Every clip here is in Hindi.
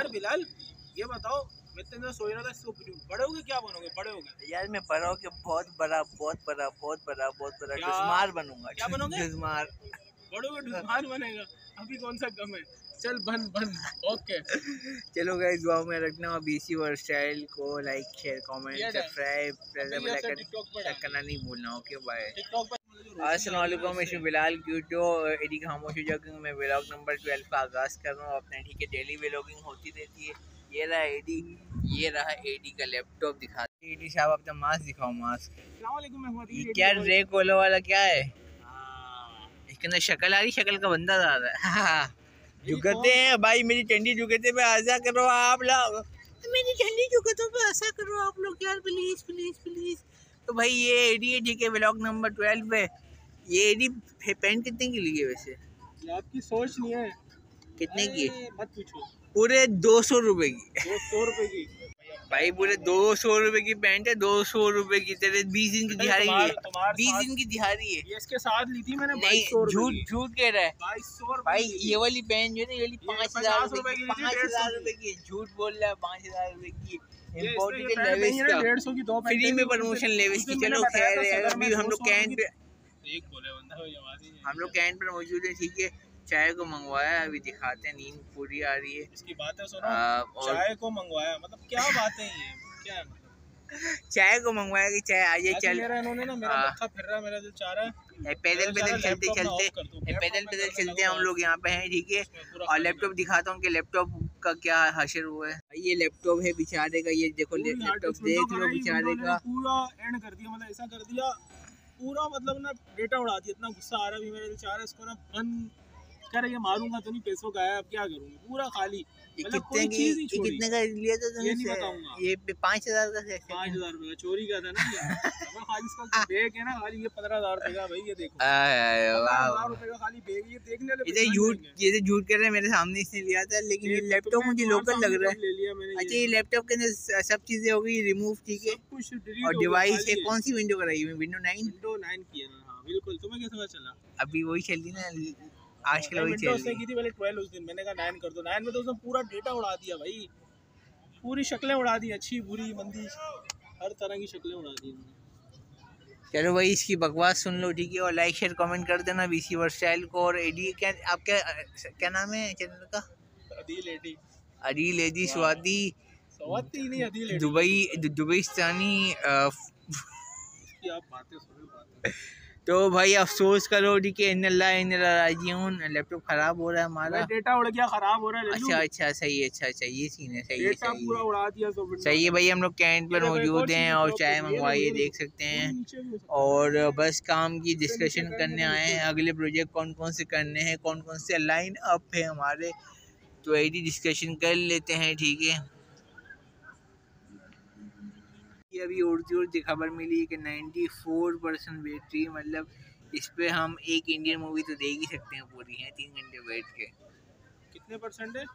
बिलाल ये बताओ, मैं इतना सोच रहा था, इसको बड़े होगे क्या बनोगे? बड़े होगे यार मैं बड़ा होके बहुत बड़ा डुस्मार बनूंगा। क्या बनोगे? डुस्मार। बड़े होगे डुस्मार बनेगा? अभी कौन सा कम है, चल बन बन। ओके चलो गाइस, दुआ में रखना और बीसी वर्कस्टाइल को लाइक शेयर कमेंट सब्सक्राइब करना नहीं भूलना। Okay bye. अस्सलाम वालेकुम, इसमें बिलाल क्यूटो एडी खामोशी जॉगिंग में व्लॉग नंबर 12 का आगाज़ कर रहा हूँ अपने। ठीक है, डेली व्लॉगिंग होती रहती है। ये रहा एडी, ये रहा एडी का लैपटॉप। दिखाते एडी साहब अपना मास्क दिखाओ। मास्क ये क्या रे कोलो वाला क्या है? इसके अंदर शक्ल आ रही, शक्ल का बंदा आ रहा है। जुगते हैं भाई, मेरी ठंडी जुगते पे आशा करो आप लोग, मेरी ठंडी जुगतों पे आशा करो आप लोग यार, प्लीज प्लीज प्लीज। तो भाई ये एडी है, ठीक है, व्लॉग नंबर 12 पे। ये एडी पेंट कितने की ली है वैसे? आपकी सोच नहीं है। कितने की? मत पूछो। पूरे 200 रुपए की। 200 रुपए की भाई पूरे 200 रुपए की पैंट है, 200 रुपए की। तेरे 20 दिन की दिहाड़ी है, 20 दिन की दिहाड़ी है। ये इसके साथ ली थी मैंने। नहीं, झूठ कह रहा है 2200 भाई। ये वाली पैंट जो है ना, ये वाली 5000 रुपए की, 5000 रुपए की। झूठ बोल रहा है, 5000 रुपए की। इम्पोर्टेड लेविस का 150 की दो फ्री में प्रमोशन लेविस की। चलो खैर है, अभी हम लोग कैंट पे, पर मौजूद है। ठीक है, चाय को मंगवाया, अभी दिखाते हैं। नींद पूरी आ रही है। इसकी बातें सुनो। चाय को मंगवाया मतलब क्या बातें हैं ये? क्या है मतलब? चाय को मंगवाया कि चाय आ जाए। चल इन्होंने ना, मेरा मत्था फिर रहा है, मेरा दिल चाह रहा है। पैदल चलते हम लोग यहाँ पे हैं। ठीक है, और लैपटॉप दिखाता हूँ कि लैपटॉप का क्या हशर हुआ है। ये लैपटॉप है बेचारे का, ये देखो लैपटॉप देख लो बेचारे का। पूरा एंड कर दिया, मतलब ऐसा कर दिया पूरा, मतलब ना डेटा उड़ा दिया। इतना गुस्सा आ रहा है, मेरा दिल चाह रहा है इसको ना बंद कर। ये मारूंगा तो नहीं, पैसों का है, अब क्या करूँगा? पूरा खाली। मतलब कितने का लिया था तुमने? ये नहीं बताऊंगा। ये 5000 का 5000 रुपए का चोरी का था ना खाली इसका बैग है ना, खाली ये 15000 रुपए का। भाई ये देखो 15000 रुपए का खाली बैग। ये देखने ये झूठ कर रहे हैं, मेरे सामने इसने लिया था। लेकिन ये लैपटॉप मुझे लोकल लग रहा है। ले लिया मैंने। अच्छा, ये लैपटॉप के अंदर सब चीजें हो गई रिमूव। ठीक है, और डिवाइस है। कौन सी विंडो कराई है? विंडो 9 की है ना? हाँ बिल्कुल। तुम्हें कैसे पता चला? अभी वही चल रही ना आजकल, वही चल रही की थी पहले 12 उस दिन। मैंने कहा 9 कर दो। 9 में तो उसने पूरा डेटा उड़ा दिया भाई, पूरी शक्लें उड़ा दी, अच्छी बुरी मंदी, हर तरह की शक्लें उड़ा दी उन्होंने। चलो भाई, इसकी बकवास सुन लो। ठीक है, और लाइक शेयर कमेंट कर देना बीसी वर्कस्टाइल को। और एडी क्या, आप क्या नाम है चैनल का? अदील एडी स्वाति नहीं, अदील दुबईस्तानी। आप बातें सुनो। तो भाई अफसोस करो। ठीक है, लैपटॉप खराब हो रहा है हमारा, डेटा उड़ गया, खराब हो रहा है। अच्छा सही है। अच्छा ये सीन है, सही है, पूरा उड़ा दिया। सही है भाई। हम लोग कैंट पर मौजूद हैं और चाय मंगवाइए, देख सकते हैं। और बस काम की डिस्कशन करने आए हैं, अगले प्रोजेक्ट कौन कौन से करने हैं, कौन कौन से लाइन अप है हमारे, तो यही डिस्कशन कर लेते हैं। ठीक है, अभी उड़ती खबर मिली कि 94% बैटरी, मतलब इस पे हम एक इंडियन मूवी तो देख ही सकते हैं पूरी है 3 घंटे बैठ के। कितने परसेंट है?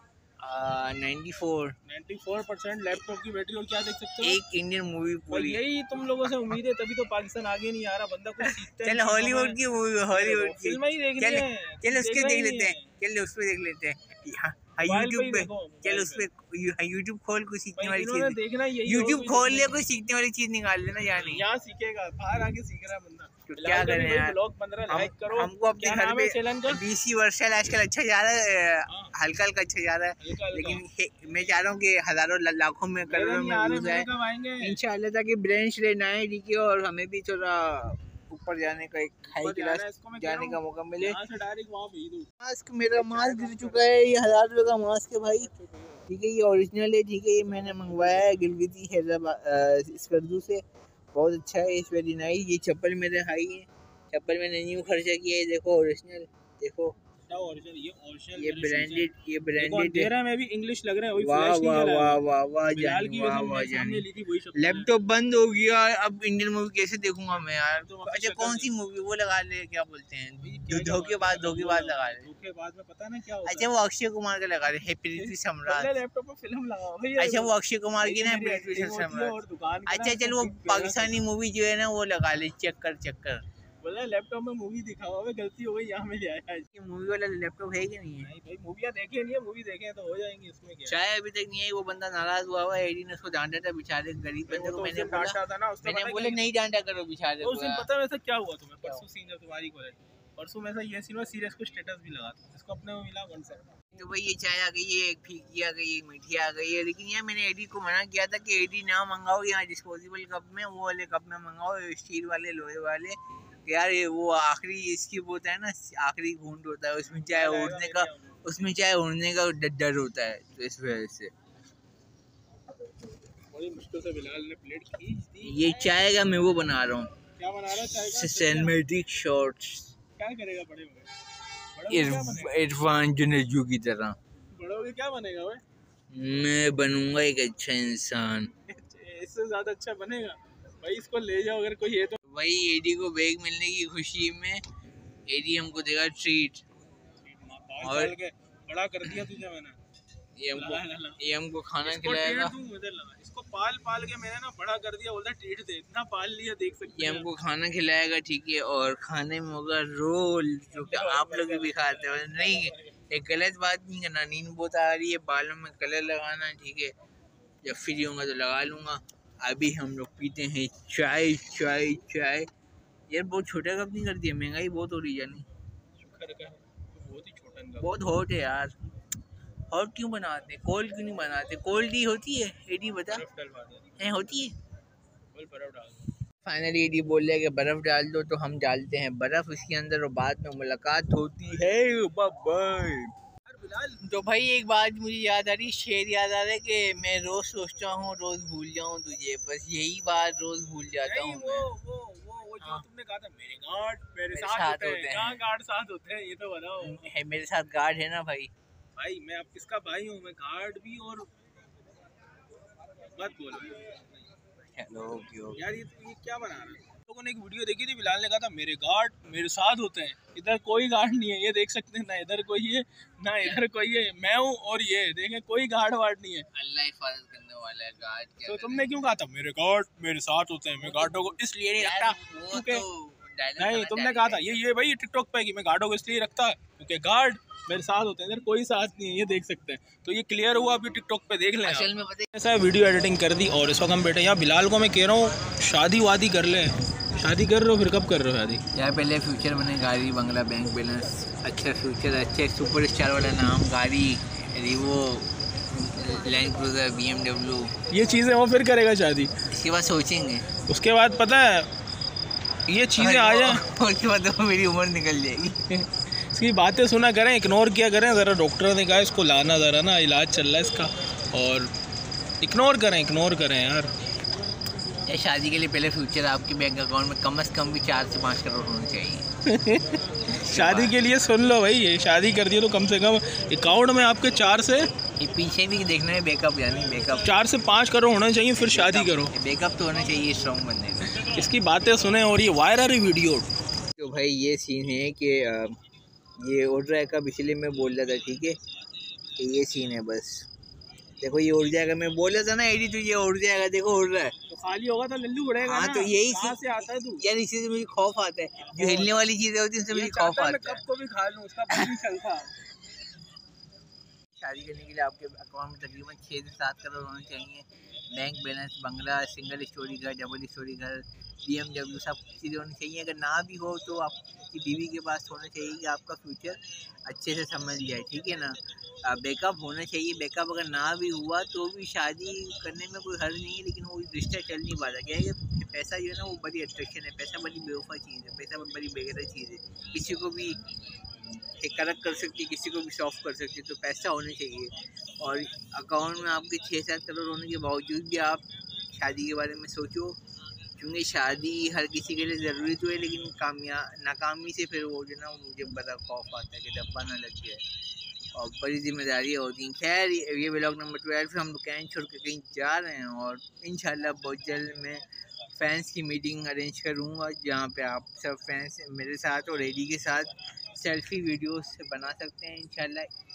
94% लैपटॉप की बैटरी। और क्या देख सकते हो? एक इंडियन मूवी पूरी। यही तुम लोगों से उम्मीद है, तभी तो पाकिस्तान आगे नहीं आ रहा। बंदा कुछ सीखता है। चल हॉलीवुड की मूवी, हॉलीवुड की फिल्म ही देख ले। चल उसके देख लेते हैं। चल उस पे देख लेते हैं यूट्यूब पे। चल उस पे यूट्यूब खोल, कुछ सीखने वाली चीज देखना। यूट्यूब खोल ले, कोई सीखने वाली चीज निकाल लेना। यहाँ सीखेगा, बाहर आके सीख रहा है बंदा। तो क्या करें यार, हमको अपने घर में बीसी वर्षाल आजकल अच्छा जा रहा है, हल्का हल्का अच्छा जा रहा है। लेकिन मैं चाह रहा हूँ कि हजारों लाखों में करोड़ों में व्यूज आए इंशाल्लाह, ताकि ब्रांच लेना है। ठीक है, और हमें भी थोड़ा ऊपर जाने का, एक हाई क्लास जाने का मौका मिले। मास्क, मेरा मास्क गिर चुका है। ये 1000 रुपये का मास्क है भाई। ठीक है, ये ओरिजिनल है। ठीक है, ये मैंने मंगवाया है गिलगिती हैदराबाद स्कर्दू से। बहुत अच्छा है, इस वेरी नाइस। ये चप्पल मेरे हाई है, चप्पल मैंने न्यू खर्चा किया है। देखो ओरिजिनल, देखो ये ब्रांडेड में भी इंग्लिश लग रहा है। वाह वाह वाह वाह वाह जानी। लैपटॉप बंद हो गया, अब इंडियन मूवी कैसे देखूंगा मैं यार? अच्छा कौन सी मूवी वो लगा ले, क्या बोलते हैं, धोखेबाज लगा ले। धोखेबाज में पता ना क्या होता है। अच्छा वो अक्षय कुमार का लगा ले, प्रीति सम्राट। लैपटॉप पे फिल्म लगाओ। अच्छा वो अक्षय कुमार की ना, प्रीति सम्राट। अच्छा चलो वो पाकिस्तानी मूवी जो है ना वो लगा ले, चक्कर। बोला लैपटॉप में मूवी दिखाओ, अबे गलती हो गई यहाँ में ले आया। ये मूवी वाला लैपटॉप है कि नहीं है? नहीं भाई मूवियाँ देखे नहीं है, मूवी देखे तो हो जाएंगे इसमें क्या। चाहे अभी तक नहीं है, वो बंदा नाराज हुआ हुआ है, एडी ने उसको डांटा था बेचारे गरीब बंदे को। मैंने डांटा था ना, मैंने बोला नहीं डांटा करो बेचारे को। उस दिन पता है वैसे क्या हुआ तुम्हें? परसों सीन जब तुम्हारी कॉलेज, परसों में ऐसा ये सीन हुआ, सीरियस को स्टेटस भी लगा था, इसको अपने को मिला 1 सेकंड। तो भाई ये चाय आ गई है, एक फीकी आ गई है, मीठी आ गई है, लेकिन यार मैंने एडी को मना किया था कि एडी ना मंगाओ यहाँ डिस्पोजेबल कप में, वो वाले कप में मंगाओ, स्टील वाले लोहे वाले। यार ये वो आखिरी इसकी वो होता है ना, आखिरी घूंट होता है, उसमें चाय उड़ने का डर होता है, तो इस वजह से बड़ी मुश्किल से बिलाल ने प्लेट खींच दी। ये चाय का मैं वो बना रहा हूँ, क्या बना रहा है चाय का? Cinematic shots. क्या करेगा बड़े हो गए? इरफान जुनेजू की तरह बड़े हो गए क्या बनेगा भाई? मैं बनूंगा एक अच्छा इंसान। इससे ज्यादा अच्छा बनेगा भाई, इसको ले जाओ अगर कोई है तो। वही एडी को बैग मिलने की खुशी में एडी हमको देगा ट्रीट, और बड़ा कर दिया तुझे मैंने। ये हमको खाना खिलाएगा, इसको पाल के मैंने ना बड़ा कर दिया, बोलता ट्रीट दे, इतना पाल लिया देख सकते ये हमको खाना खिलाएगा, ठीक है। और खाने में होगा रोल, जो कि आप लोग भी खाते हो। नहीं, एक गलत बात नहीं करना, नींद बहुत आ रही है, बालों में कलर लगाना, ठीक है। जब फ्री होगा तो लगा लूँगा। अभी हम लोग पीते हैं चाय चाय चाय। यार बहुत छोटा कप नहीं कर दिया, महंगाई बहुत हो रही है। नहीं बहुत हॉट है यार, हॉट क्यों बनाते, कोल्ड क्यों नहीं बनाते? कोल्ड ही होती है एडी, बता है होती है। फाइनली एडी बोल रहा है कि बर्फ़ डाल दो, तो हम डालते हैं बर्फ़ उसके अंदर और बाद में मुलाकात होती है। बाय। तो भाई एक बात मुझे याद आ रही, शेर याद आ रहा है कि मैं रोज सोचता हूँ रोज भूल जाऊँ तुझे, बस यही बात रोज भूल जाता हूँ मैं। वो जो तुमने कहा था मेरे गार्ड मेरे साथ होते हैं। कहाँ गार्ड साथ होते हैं ये तो बताओ। है मेरे साथ गार्ड है ना भाई। भाई मैं अब किसका भाई हूँ? मैं गार्ड भी और मत बोलो यार, ये क्या बना रहा है? लोगों ने एक वीडियो देखी थी, बिलाल ने कहा था मेरे गार्ड मेरे साथ होते हैं। इधर कोई गार्ड नहीं है, ये देख सकते हैं ना, इधर कोई है ना इधर कोई है, मैं हूँ और ये देखें कोई गार्ड वार्ड नहीं है। अल्लाह हिफाजत करने वाला है, गार्ड क्या। तो तुमने क्यों कहा था मेरे गार्ड मेरे साथ होते हैं? मैं गार्डों को इसलिए नहीं रखता क्योंकि नहीं, तुमने कहा था ये भाई टिकटॉक पे कि मैं गार्डों को इसलिए रखता क्योंकि गार्ड मेरे साथ होते हैं, इधर कोई साथ नहीं है, ये देख सकते हैं। तो ये क्लियर हुआ, अभी टिकटॉक पे देख लें। असल में ऐसा वीडियो एडिटिंग कर दी और इस वक्त हम बैठे यहाँ। बिलाल को मैं कह रहा हूँ शादी वादी कर ले। शादी कर रहे हो? फिर कब कर रहे हो शादी? यार पहले फ्यूचर बने, गाड़ी बंगला बैंक बैलेंस, अच्छा फ्यूचर, अच्छे सुपरस्टार वाला नाम, गाड़ी रिवो, लैंड क्रूजर, BMW, ये चीज़ें हो फिर करेगा शादी। इसके बाद सोचेंगे, उसके बाद पता है ये चीज़ें आ जाए उसके बाद तो मेरी उम्र निकल जाएगी। इसकी बातें सुना करें, इग्नोर किया करें ज़रा। डॉक्टर ने कहा इसको लाना, ज़रा ना इलाज चल रहा है इसका, और इग्नोर करें यार। या शादी के लिए पहले फ्यूचर आपके बैंक अकाउंट में कम से कम भी 4 से 5 करोड़ होना चाहिए। शादी के लिए सुन लो भाई, ये शादी कर दिए तो कम से कम अकाउंट में आपके 4 से, ये पीछे भी देखना है बैकअप, यानी बैकअप 4 से 5 करोड़ होना चाहिए, फिर शादी करो। बैकअप तो होना चाहिए स्ट्रॉन्ग बनने का। इसकी बातें सुने और ये वायरल वीडियो। तो भाई ये सीन है कि ये उड़ रहा है का पिछले में बोल रहा था, ठीक है, तो ये सीन है। बस देखो ये उड़ जाएगा, मैं बोल रहा था ना एडी, तो ये उड़ जाएगा, देखो उड़ रहा है। तो खाली होगा तो लल्लू उड़ेगा। हाँ, तो यही से आता है तू यार, इसी से मुझे खौफ आता है, जो हिलने वाली चीजें होती है उससे मुझे खौफ आता है। कब को भी खा लूं, उसका पता नहीं चलता। शादी करने के लिए आपके अकाउंट में तकरीबन 6 से 7 करोड़ होने चाहिए। बैंक बैलेंस, बंगला, सिंगल स्टोरी घर, डबल स्टोरी घर, BMW, सब चीज़ें होनी चाहिए। अगर ना भी हो तो आपकी बीवी के पास होना चाहिए कि आपका फ्यूचर अच्छे से समझ जाए, ठीक है ना। बैकअप होना चाहिए। बैकअप अगर ना भी हुआ तो भी शादी करने में कोई हर्ज नहीं है, लेकिन वो रिश्ता चल नहीं पाता। क्या है कि पैसा जो है ना वो बड़ी अट्रैक्शन है, पैसा बड़ी बेवफा चीज़ है, पैसा बड़ी बेगैरत चीज़ है। किसी को भी एक कड़क कर सकती है, किसी को भी सॉफ्ट कर सकती है, तो पैसा होना चाहिए। और अकाउंट में आपके 6-7 करोड़ होने के बावजूद भी आप शादी के बारे में सोचो, क्योंकि शादी हर किसी के लिए ज़रूरी तो है, लेकिन नाकामी से फिर वो जो ना मुझे बड़ा खौफ आता है कि डब्बा ना लग जाए, और बड़ी जिम्मेदारियाँ होती हैं। खैर ये व्लॉग नंबर 12 हम लोग कैंट छोड़ के कहीं जा रहे हैं, और इंशाल्लाह बहुत जल्द मैं फैंस की मीटिंग अरेंज करूँगा, जहाँ पे आप सब फैंस मेरे साथ और एडी के साथ सेल्फी वीडियोस बना सकते हैं।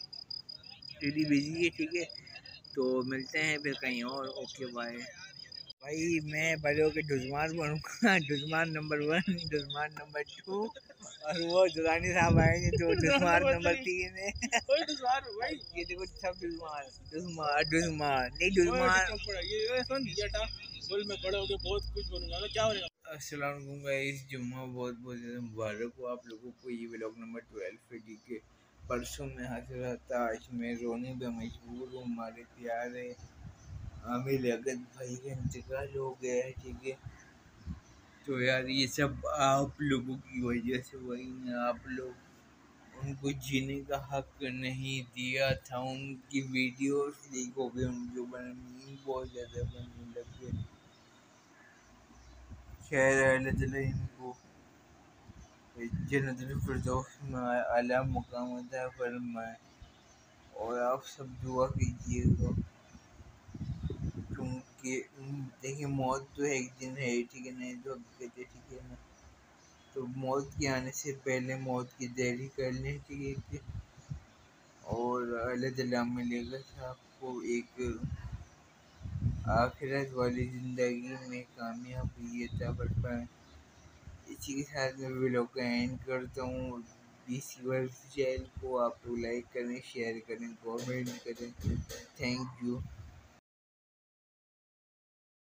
इंशाल्लाह एडी बिजी है, ठीक है, तो मिलते हैं फिर कहीं और। Okay bye. भाई मैं बड़े होके डुजमान बनूंगा, डुजमान नंबर 1, डुजमान नंबर 2 और वो दुरानी साहब आएंगे जो डुजमान नंबर 3 है। ये देखो सब डुजमान डुजमान डुजमान नहीं डुजमान। ये सुन ये था बोल मैं बड़ा होके बहुत कुछ बनूंगा मैं क्या बनेगा। अस्सलाम वालेकुम गाइस, जुम्मा बहुत बहुत ज़्यादा मुबारक हो आप लोगों को। ये व्लॉग नंबर 12 पे ठीक है। परसों में हाजिर था, आज मैं रोने पे मजबूर हूँ। हमारे प्यारे आमिर अगद भाई का इंतकाल हो गया है, ठीक है। तो यार ये सब आप लोगों की वजह से हुआ ही। आप लोग उनको जीने का हक नहीं दिया था। उनकी वीडियोस लीक हो गई, उनके ऊपर मीम बहुत ज़्यादा बनने लग गए। खैर अल्लाह ताला इनको जन्नतुल फिरदौस में आला मुकाम अता फरमाए। और आप सब दुआ कीजिएगा, क्योंकि देखिए मौत तो एक दिन है, ठीक है। नहीं तो कहते ठीक है ना, तो मौत के आने से पहले मौत की तैयारी कर लें, ठीक है। और अल्लाह ताला मिलेगा आपको एक आखिरत वाली ज़िंदगी में कामयाबी अता फरमाए। इसी के साथ मैं व्लॉग का एंड करता हूँ। BC वर्ल्ड चैनल को आप लोग लाइक करें, शेयर करें, कमेंट करें। Thank you.